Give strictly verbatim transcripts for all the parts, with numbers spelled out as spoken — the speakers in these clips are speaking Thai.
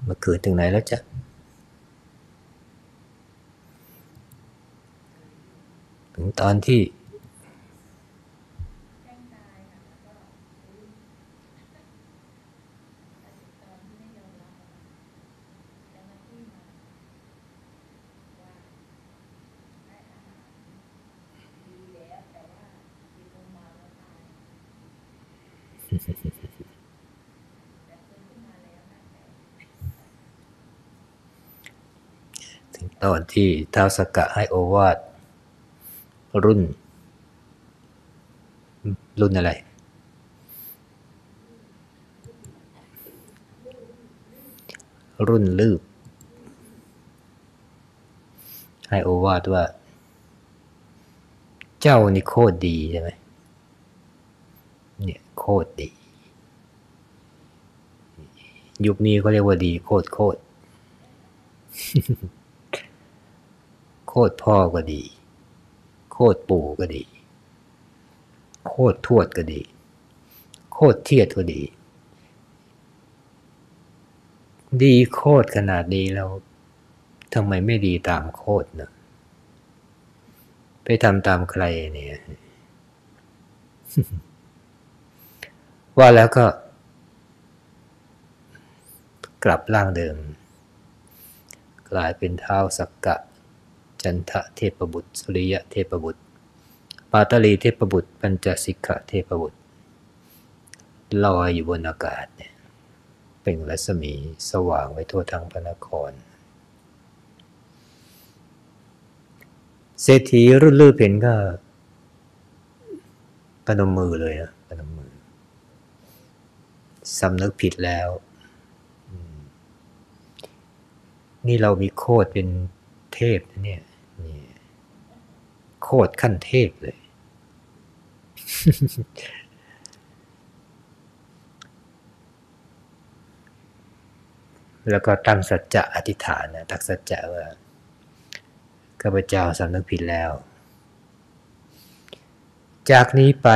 มื่อคืนถึงไหนแล้วจ๊ะถึงตอนที่ถึงตอนที่ท้าวสักกะให้โอวาทรุ่นรุ่นอะไรรุ่นลืบให้โอวาทว่าเจ้านี่โคตรดีใช่ไหมเนี่ยโคตรดียุคนี้เขาเรียกว่าดีโคตรโคตรโคตรพ่อก็ดีโคตรปู่ก็ดีโคตรทวดก็ดีโคตรเทียดก็ดีดีโคตรขนาดนี้แล้วทำไมไม่ดีตามโคตรเนอะไปทำตามใครเนี่ยว่าแล้วก็กลับร่างเดิมกลายเป็นท้าวสักกะจันทะเทพบุตรสุริยะเทพบุตรปาตลีเทพบุตรปัญจสิกขะเทพบุตรลอยอยู่บนอากาศเนี่ยเปล่งรัศมีสว่างไปทั่วทั้งพระนครเศรษฐีรุ่นลือเห็นก็ประนมมือเลยนะประนมมือสำนึกผิดแล้วนี่เรามีโคตรเป็นเทพนะเนี่ยนี่โคตรขั้นเทพเลย แล้วก็ตั้งสัจจะอธิษฐานนะตักสัจจะว่าข้าพเจ้าสำนึกผิดแล้วจากนี้ไป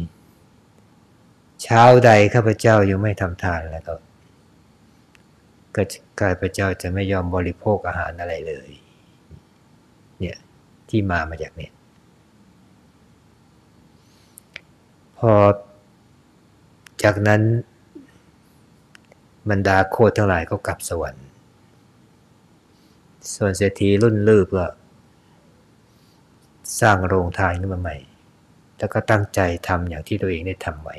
เช้าใดข้าพเจ้ายังไม่ทำทานแล้วก็ก็ข้าพเจ้าจะไม่ยอมบริโภคอาหารอะไรเลยเนี่ยที่มามาจากเนี่ยพอจากนั้นบรรดาโคตรทั้งหลายก็กลับสวรรค์ส่วนเศรษฐีรุ่นลืบก็สร้างโรงทานขึ้นมาใหม่แล้วก็ตั้งใจทำอย่างที่ตัวเองได้ทำไว้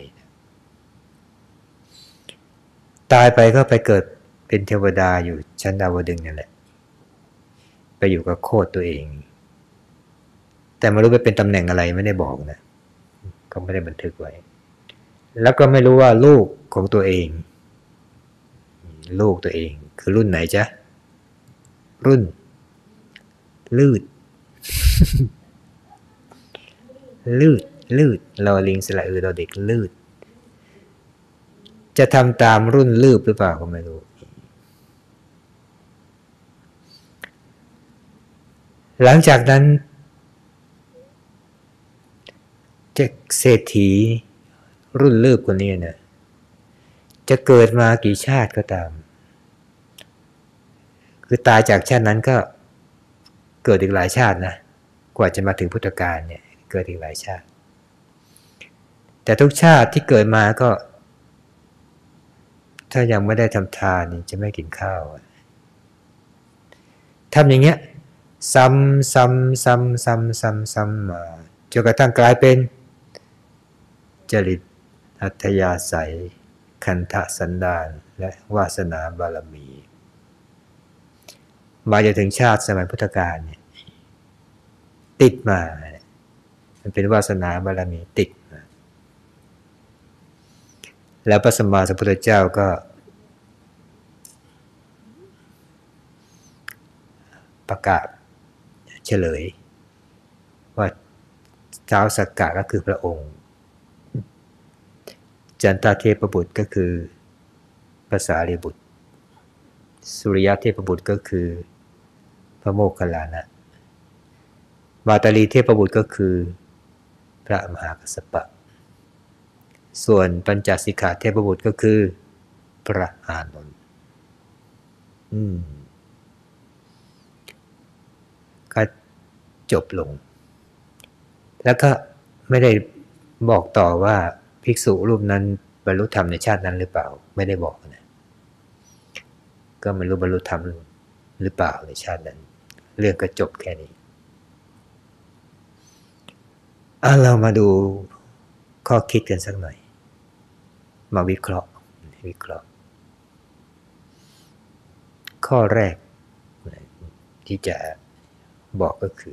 ตายไปก็ไปเกิดเป็นเทวดาอยู่ชั้นดาวดึงส์นั่นแหละไปอยู่กับโคตรตัวเองแต่ไม่รู้ไปเป็นตำแหน่งอะไรไม่ได้บอกนะก็ไม่ได้บันทึกไว้แล้วก็ไม่รู้ว่าลูกของตัวเองลูกตัวเองคือรุ่นไหนจ๊ะรุ่นลืด ลืดลืดรอลิงสระอือรอเด็กลืดจะทำตามรุ่นลืบหรือเปล่าก็ไม่รู้หลังจากนั้นเศรษฐีรุ่นลืบคนนี้เนี่ยจะเกิดมากี่ชาติก็ตามคือตายจากชาตินั้นก็เกิดอีกหลายชาตินะกว่าจะมาถึงพุทธกาลเนี่ยเกิดอีกหลายชาติแต่ทุกชาติที่เกิดมาก็ถ้ายังไม่ได้ทำทานจะไม่กินข้าวทำอย่างเงี้ยซ้ำซ้ำซ้ำซ้ำซ้ำซ้ำมาจนกระทั่งกลายเป็นจริตอัธยาศัยขันธสันดานและวาสนาบารมีมาจนถึงชาติสมัยพุทธกาลเนี่ยติดมามันเป็นวาสนาบารมีติดมาแล้วพระสัมมาสัมพุทธเจ้าก็ประกาศเฉลยว่าท้าวสักกะก็คือพระองค์จันทเทพบุตรก็คือพระสารีบุตรสุริยะเทพบุตรก็คือพระโมคคัลลานะมาตาลีเทพบุตรก็คือพระมหากัสสปะส่วนปัญจสิกขาเทพบุตรก็คือพระอานนท์อืมก็จบลงแล้วก็ไม่ได้บอกต่อว่าภิกษุรูปนั้นบรรลุธรรมในชาตินั้นหรือเปล่าไม่ได้บอกนะก็ไม่รู้บรรลุธรรมหรือเปล่าในชาตินั้นเรื่องก็จบแค่นี้อ่ะเรามาดูข้อคิดกันสักหน่อยมาวิเคราะห์วิเคราะห์ข้อแรกที่จะบอกก็คือ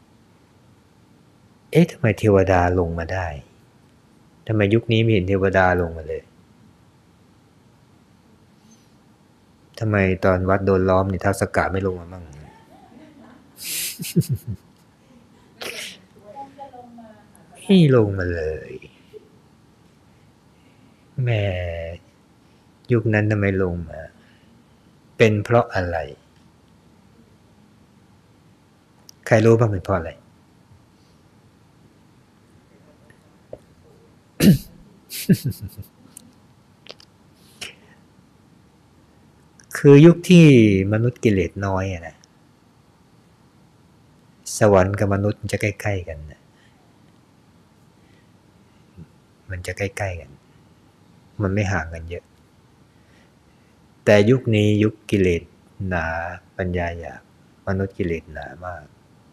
เอ๊ะทำไมเทวดาลงมาได้ทำไมยุคนี้ไม่เห็นเทวดาลงมาเลยทำไมตอนวัดโดนล้อมนี่ท้าวสักกะไม่ลงมามั่งไม่ลงมาเลยแม่ยุคนั้นทำไมลงมาเป็นเพราะอะไรใครรู้บ้างเป็นเพราะอะไรคือยุคที่มนุษย์กิเลสน้อยอะนะสวรรค์กับมนุษย์มันจะใกล้ๆกันนะมันจะใกล้ๆกันมันไม่ห่างกันเยอะแต่ยุคนี้ยุคกิเลสหนาปัญญาหยาบมนุษย์กิเลสหนามาก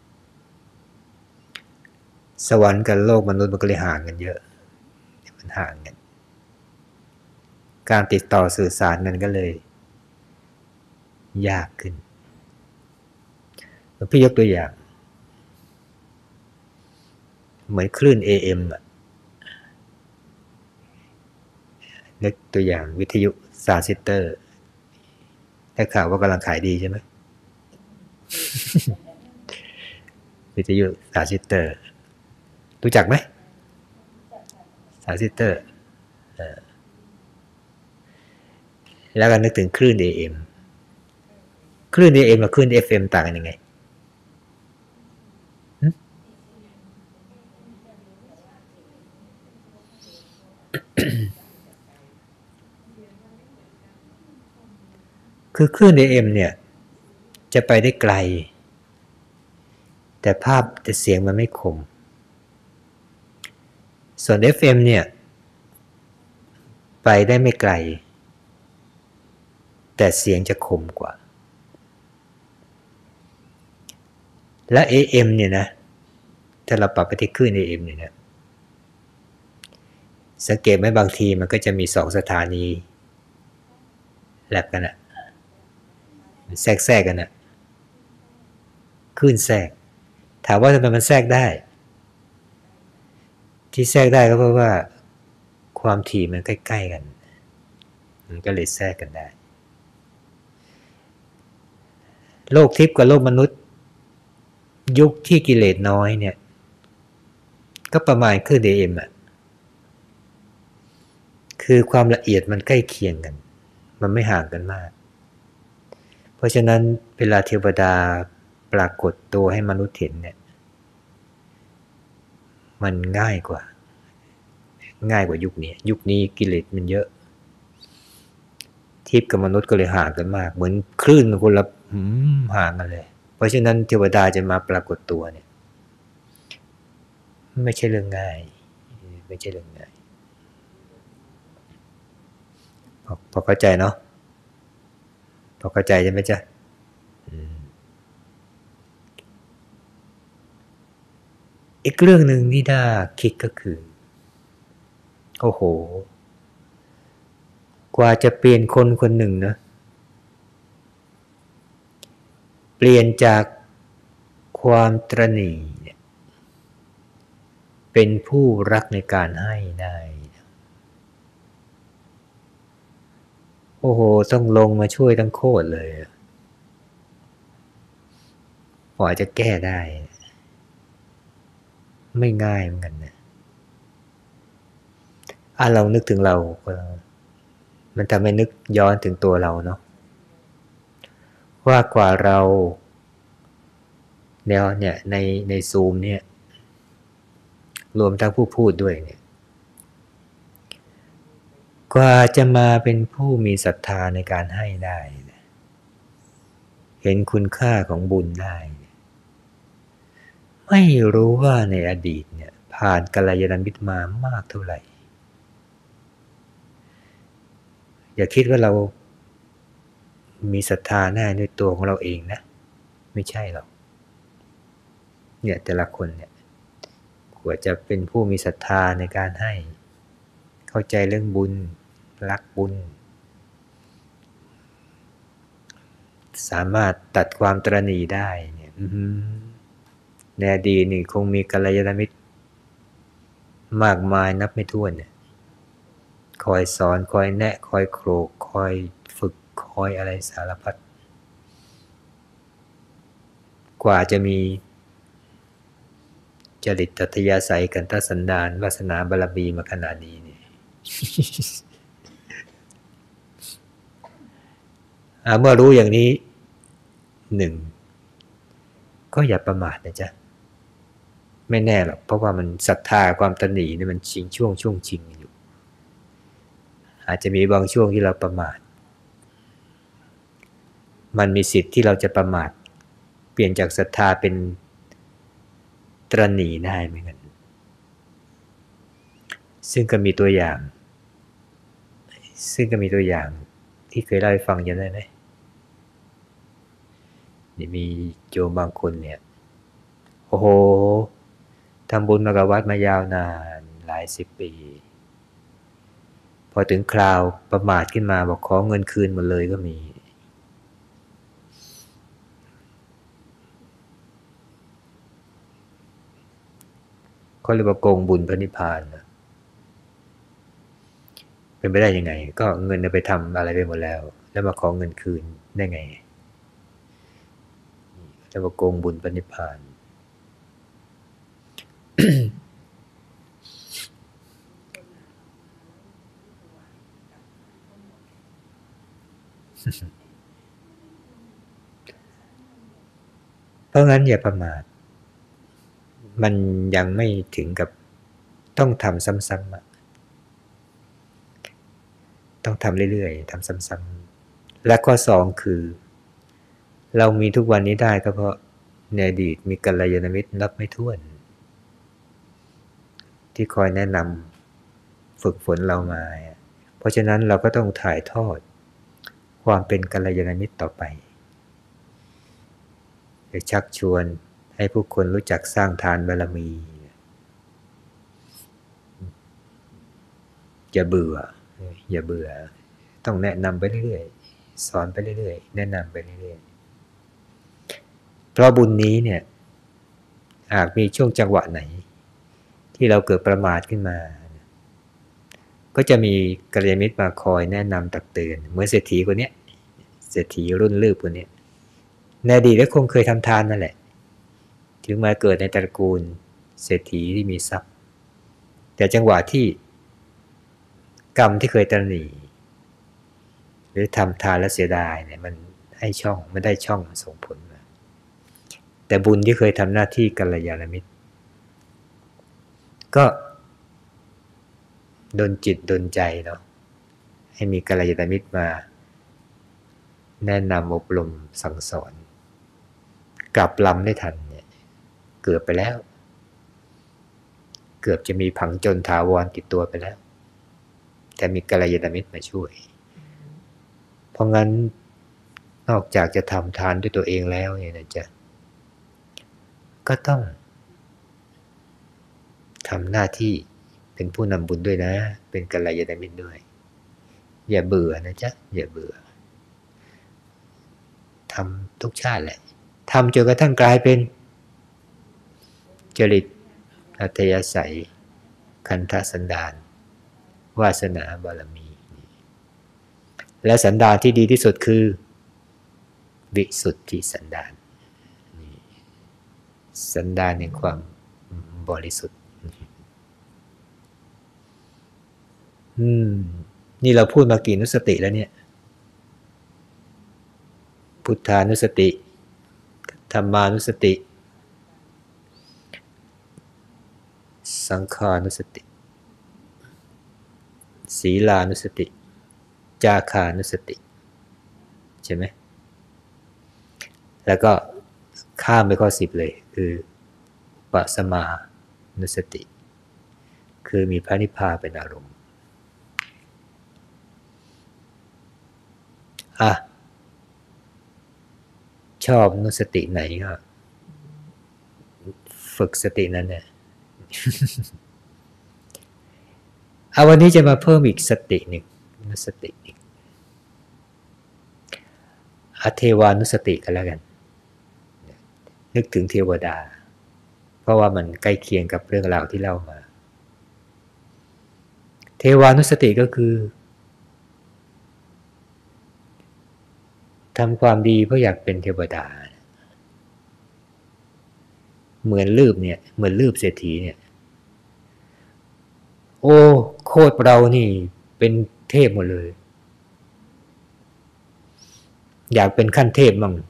สวรรค์กับโลกมนุษย์มันก็เลยห่างกันเยอะมันห่างกันการติดต่อสื่อสารกันก็เลยยากขึ้นพี่ยกตัวอย่างเหมือนคลื่น เอ เอ็ม อ่ะนึกตัวอย่างวิทยุซาซิสเตอร์ได้ข่าวว่ากำลังขายดีใช่ไหม วิทยุซาซิสเตอร์รู้จักไหมซาซิสเตอร์แล้วก็นึกถึงคลื่น เอ เอ็ม คลื่น เอ เอ็ม กับคลื่น เอฟ เอ็ม ต่างกันยังไงคือคลื่น เอ เอ็ม เนี่ยจะไปได้ไกลแต่ภาพแต่เสียงมันไม่คมส่วน เอฟ เอ็ม เนี่ยไปได้ไม่ไกลแต่เสียงจะคมกว่าและ เอ เอ็ม เนี่ยนะถ้าเราปรับไปที่คลื่น เอ เอ็ม เนี่ยนะสังเกตไหมบางทีมันก็จะมีสองสถานีแลบกันอะแทรกแทรกกันอะคลื่นแทรกถามว่าทำไมมันแทรกได้ที่แทรกได้ก็เพราะว่าความถี่มันใกล้ๆกันมันก็เลยแทรกกันได้โลกทิพย์กับโลกมนุษย์ยุคที่กิเลสน้อยเนี่ยก็ประมาณคลื่น เอ เอ็ม อ่ะคือความละเอียดมันใกล้เคียงกันมันไม่ห่างกันมากเพราะฉะนั้นเวลาเทวดาปรากฏตัวให้มนุษย์เห็นเนี่ยมันง่ายกว่าง่ายกว่ายุคนี้ยุคนี้กิเลสมันเยอะทิพย์กับมนุษย์ก็เลยห่างกันมากเหมือนคลื่นคนละห่างกันเลยเพราะฉะนั้นเทวดาจะมาปรากฏตัวเนี่ยไม่ใช่เรื่องง่ายไม่ใช่เรื่องง่ายพอพอเข้าใจเนาะพอเข้าใจใช่ไหมจ๊ะอีกเรื่องหนึ่งที่น่าคิดก็คือโอ้โหกว่าจะเปลี่ยนคนคนหนึ่งนะเปลี่ยนจากความตระหนี่เนี่ยเป็นผู้รักในการให้ได้โอ้โหต้องลงมาช่วยทั้งโคตรเลยกว่าจะแก้ได้ไม่ง่ายเหมือนกันนะอ่ะเรานึกถึงเรามันทำให้นึกย้อนถึงตัวเราเนาะว่ากว่าเราเนี่ยเนี่ยในในซูมเนี่ยรวมทั้งผู้พูดด้วยเนี่ยกว่าจะมาเป็นผู้มีศรัทธาในการให้ได้ห็นคุณค่าของบุญได้ไม่รู้ว่าในอดีตเนี่ยผ่านกัลยาณมิตรมามากเท่าไหร่อย่าคิดว่าเรามีศรัทธาแน่ด้วยตัวของเราเองนะไม่ใช่หรอกเนี่ยแต่ละคนเนี่ยกว่าจะเป็นผู้มีศรัทธาในการให้เข้าใจเรื่องบุญรักบุญสามารถตัดความตระหนี่ได้เนี่ยในอดีตนี่คงมีกัลยาณมิตรมากมายนับไม่ถ้วนเนี่ยคอยสอนคอยแนะคอยโขลกคอยฝึกคอยอะไรสารพัดกว่าจะมีจริตอัธยาศัยกันตสันดานวาสนาบารมีมาขนาดนี้เนี่ย เมื่อรู้อย่างนี้หนึ่งก็อย่าประมาทนะจ๊ะไม่แน่หรอกเพราะว่ามันศรัทธาความตระหนี่เนี่ยมันชิงช่วงช่วงชิงอยู่อาจจะมีบางช่วงที่เราประมาทมันมีสิทธิ์ที่เราจะประมาทเปลี่ยนจากศรัทธาเป็นตระหนี่ได้เหมือนกันซึ่งก็มีตัวอย่างซึ่งก็มีตัวอย่างที่เคยเล่าให้ฟังจำได้ไหมนี่มีโยมบางคนเนี่ยโอ้โหทำบุญมากับวัดมายาวนานหลายสิบปีพอถึงคราวประมาทขึ้นมาบอกขอเงินคืนหมดเลยก็มีเขาเรียกว่าโกงบุญพระนิพพานนะเป็นไปได้ยังไงก็เงินไปทำอะไรไปหมดแล้วแล้วมาขอเงินคืนได้ไงเรียกว่าโกงบุญพระนิพพาน เพราะงั้นอย่าประมาทมันยังไม่ถึงกับต้องทำซ้ำๆต้องทำเรื่อยๆทำซ้ำๆและข้อสองคือเรามีทุกวันนี้ได้ก็เพราะในอดีตมีกัลยาณมิตรนับไม่ถ้วนที่คอยแนะนำฝึกฝนเรามาเพราะฉะนั้นเราก็ต้องถ่ายทอดความเป็นกัลยาณมิตรต่อไปจะชักชวนให้ผู้คนรู้จักสร้างทานบารมีอย่าเบื่ออย่าเบื่อต้องแนะนำไปเรื่อยๆสอนไปเรื่อยๆแนะนำไปเรื่อยๆเพราะบุญนี้เนี่ยหากมีช่วงจังหวะไหนที่เราเกิดประมาทขึ้นมาก็จะมีกัลยาณมิตรมาคอยแนะนำตักเตือนเหมือนเศรษฐีคนนี้เศรษฐีรุ่นลืบคนนี้ในอดีตก็คงเคยทำทานนั่นแหละถึงมาเกิดในตระกูลเศรษฐีที่มีทรัพย์แต่จังหวะที่กรรมที่เคยตระหนี่หรือทำทานแล้วเสียดายเนี่ยมันให้ช่องไม่ได้ช่องส่งผลมาแต่บุญที่เคยทำหน้าที่กัลยาณมิตรก็ดลจิตดลใจเนาะให้มีกัลยาณมิตรมาแนะนำอบรมสั่งสอนกลับลำได้ทันเนี่ยเกือบไปแล้วเกือบจะมีผังจนถาวรติดตัวไปแล้วแต่มีกัลยาณมิตรมาช่วยเพราะงั้นนอกจากจะทำทานด้วยตัวเองแล้วเนี่ยนะจ๊ะก็ต้องทำหน้าที่เป็นผู้นำบุญด้วยนะเป็นกัลยาณมิตรด้วยอย่าเบื่อนะจ๊ะอย่าเบื่อทำทุกชาติแหละทำจนกระทั่งกลายเป็นจริตอัธยาศัยขันธสันดานวาสนาบารมีและสันดานที่ดีที่สุดคือวิสุทธิสันดานสันดานแห่งความบริสุทธิ์อืมนี่เราพูดมากี่นุสติแล้วเนี่ยพุทธานุสติธรรมานุสติสังขานุสติศีลานุสติจาคานุสติใช่ไหมแล้วก็ข้ามไปข้อสิบเลยคือปัสมานุสติคือมีพระนิพพานเป็นอารมณ์อ่ะชอบนุสติไหนก็ฝึกสตินั้นเนี่ยเอาวันนี้จะมาเพิ่มอีกสติหนึ่งนุสติอีกอเทวานุสติกันแล้วกันนึกถึงเทวดาเพราะว่ามันใกล้เคียงกับเรื่องราวที่เล่ามาเทวานุสติก็คือทำความดีเพราะอยากเป็นเทวดาเหมือนลืบเนี่ยเหมือนลืบเศรษฐีเนี่ยโอ้โคตรเรานี่เป็นเทพหมดเลยอยากเป็นขั้นเทพมั่ง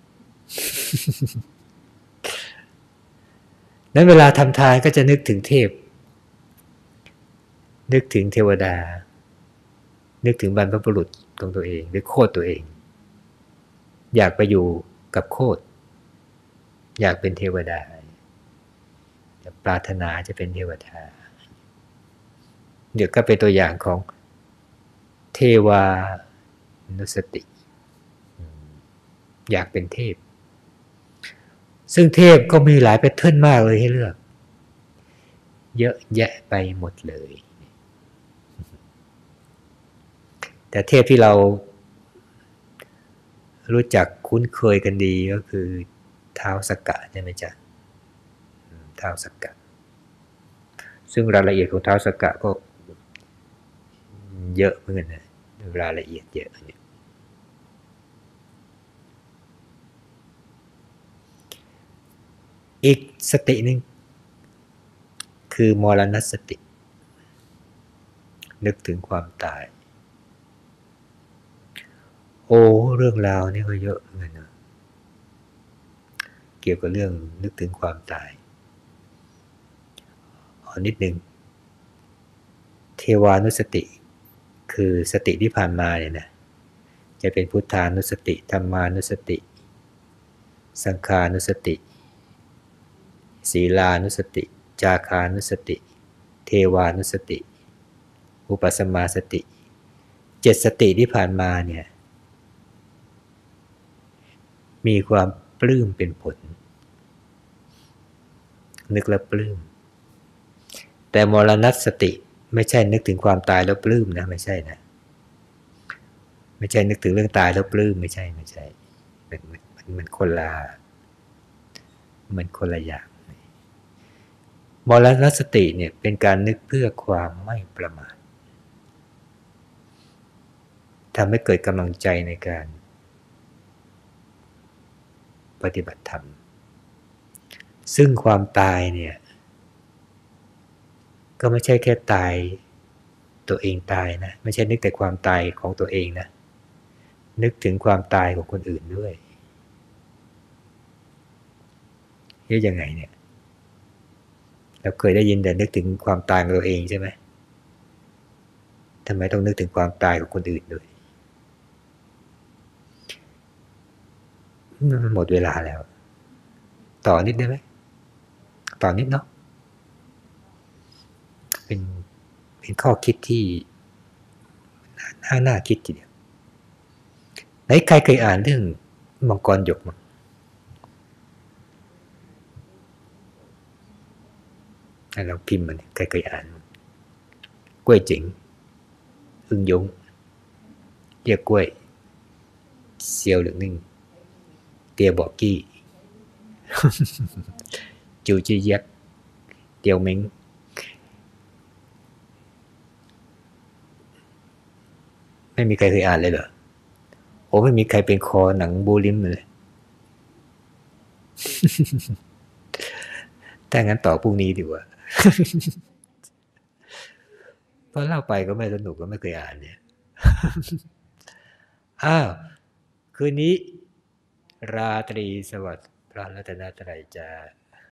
นั้นเวลาทำทานก็จะนึกถึงเทพนึกถึงเทวดานึกถึงบรรพบุรุษของตัวเองหรือโคตรตัวเองอยากไปอยู่กับโคตรอยากเป็นเทวดาปรารถนาจะเป็นเทวดาเดี๋ยวก็เป็นตัวอย่างของเทวานุสติอยากเป็นเทพซึ่งเทพก็มีหลายแพทเทิร์นมากเลยให้เลือกเยอะแยะไปหมดเลยแต่เทพที่เรารู้จักคุ้นเคยกันดีก็คือท้าวสักกะใช่ไหมจ๊ะท้าวสักกะซึ่งรายละเอียดของท้าวสักกะก็เยอะเหมือนกันนะรายละเอียดเยอะเนี่ยอีกสติหนึ่งคือมรณสตินึกถึงความตายโอ้เรื่องราวนี่ก็เยอะเหมือนกันนะเกี่ยวกับเรื่องนึกถึงความตายอ๋อนิดหนึ่งเทวานุสติคือสติที่ผ่านมาเนี่ยนะจะเป็นพุทธานุสติธรรมานุสติสังฆานุสติศีลานุสติจาคานุสติเทวานุสติอุปสัมมาสติเจ็ดสติที่ผ่านมาเนี่ยมีความปลื้มเป็นผลนึกแล้วปลื้มแต่มรณสติไม่ใช่นึกถึงความตายแล้วปลื้มนะไม่ใช่นะไม่ใช่นึกถึงเรื่องตายแล้วปลื้มไม่ใช่ไม่ใช่มันมันมันคนละมันคนละอย่างมรณสติเนี่ยเป็นการนึกเพื่อความไม่ประมาททำให้เกิดกำลังใจในการปฏิบัติธรรมซึ่งความตายเนี่ยก็ไม่ใช่แค่ตายตัวเองตายนะไม่ใช่นึกแต่ความตายของตัวเองนะนึกถึงความตายของคนอื่นด้วยนี่ยังไงเนี่ยเราเคยได้ยินแต่นึกถึงความตายของตัวเองใช่ไหมทำไมต้องนึกถึงความตายของคนอื่นด้วยหมดเวลาแล้วต่อนิดได้ไหมต่อนิดเนาะเป็นเป็นข้อคิดที่น่าน่าคิดทีเดียวไหนใครเคยอ่านเรื่องมังกรหยกมั้งเราพิมพ์มันใครเคยอ่านกล้วยจิ๋งอึ้งยงเรียกกล้วยเซียวเหลืองนิ่งเตียบอกกี้จูจีเย็กเตียวเม้งไม่มีใครเคยอ่านเลยเหรอโอ้ไม่มีใครเป็นคอหนังบูลิมเลยถ้างั้นต่อพรุ่งนี้ดีกว่าเพราะเล่าไปก็ไม่สนุกก็ไม่เคยอ่านเนี่ยอ้าวคืนนี้ราตรีสวัสดิ์พระรัตนตรัยจะ